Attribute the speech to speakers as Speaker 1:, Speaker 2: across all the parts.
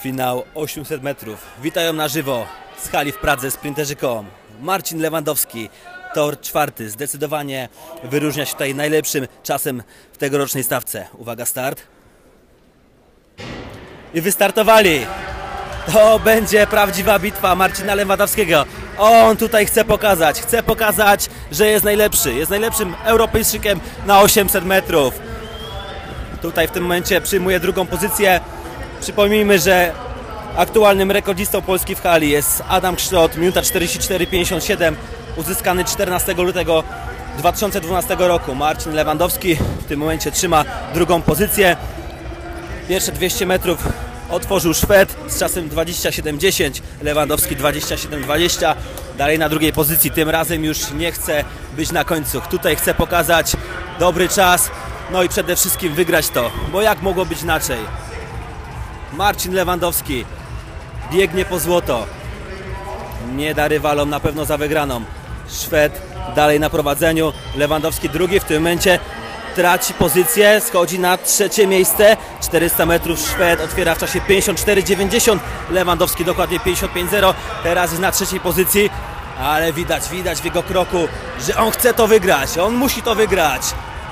Speaker 1: Finał 800 metrów. Witają na żywo z hali w Pradze sprinterzy.com. Marcin Lewandowski, tor czwarty. Zdecydowanie wyróżnia się tutaj najlepszym czasem w tegorocznej stawce. Uwaga, start. I wystartowali. To będzie prawdziwa bitwa Marcina Lewandowskiego. On tutaj chce pokazać, że jest najlepszy. Jest najlepszym Europejczykiem na 800 metrów. Tutaj w tym momencie przyjmuje drugą pozycję. Przypomnijmy, że aktualnym rekordzistą Polski w hali jest Adam Krzczot, minuta 44,57, uzyskany 14 lutego 2012 roku. Marcin Lewandowski w tym momencie trzyma drugą pozycję. Pierwsze 200 metrów otworzył Szwed z czasem 27,10, Lewandowski 27,20. Dalej na drugiej pozycji, tym razem już nie chce być na końcu. Tutaj chce pokazać dobry czas, no i przede wszystkim wygrać to, bo jak mogło być inaczej? Marcin Lewandowski biegnie po złoto. Nie da rywalom na pewno za wygraną. Szwed dalej na prowadzeniu. Lewandowski drugi, w tym momencie traci pozycję, schodzi na trzecie miejsce. 400 metrów Szwed otwiera w czasie 54,90. Lewandowski dokładnie 55,0. Teraz jest na trzeciej pozycji, ale widać w jego kroku, że on chce to wygrać. On musi to wygrać.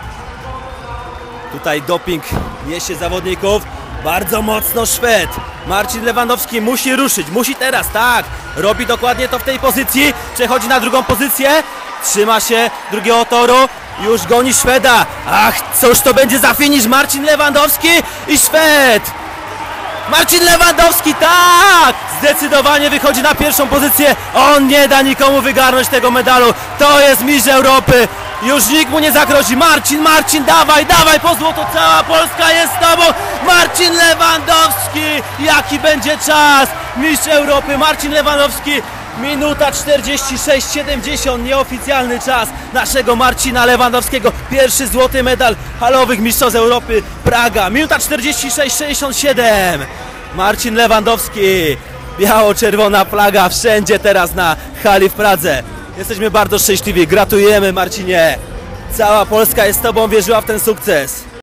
Speaker 1: Tutaj doping niesie zawodników. Bardzo mocno Szwed. Marcin Lewandowski musi ruszyć, musi teraz, tak. Robi dokładnie to w tej pozycji. Przechodzi na drugą pozycję. Trzyma się drugiego toru. Już goni Szweda. Ach, cóż to będzie za finisz? Marcin Lewandowski i Szwed. Marcin Lewandowski, tak! Zdecydowanie wychodzi na pierwszą pozycję. On nie da nikomu wygarnąć tego medalu. To jest mistrz Europy. Już nikt mu nie zagrozi. Marcin, dawaj po złoto. Cała Polska jest z tobą. Marcin Lewandowski. Jaki będzie czas? Mistrz Europy Marcin Lewandowski. Minuta 46,70. Nieoficjalny czas naszego Marcina Lewandowskiego. Pierwszy złoty medal halowych mistrzostw Europy Praga. Minuta 46,67. Marcin Lewandowski. Biało-czerwona flaga wszędzie teraz na hali w Pradze. Jesteśmy bardzo szczęśliwi. Gratulujemy, Marcinie. Cała Polska jest z tobą, wierzyła w ten sukces.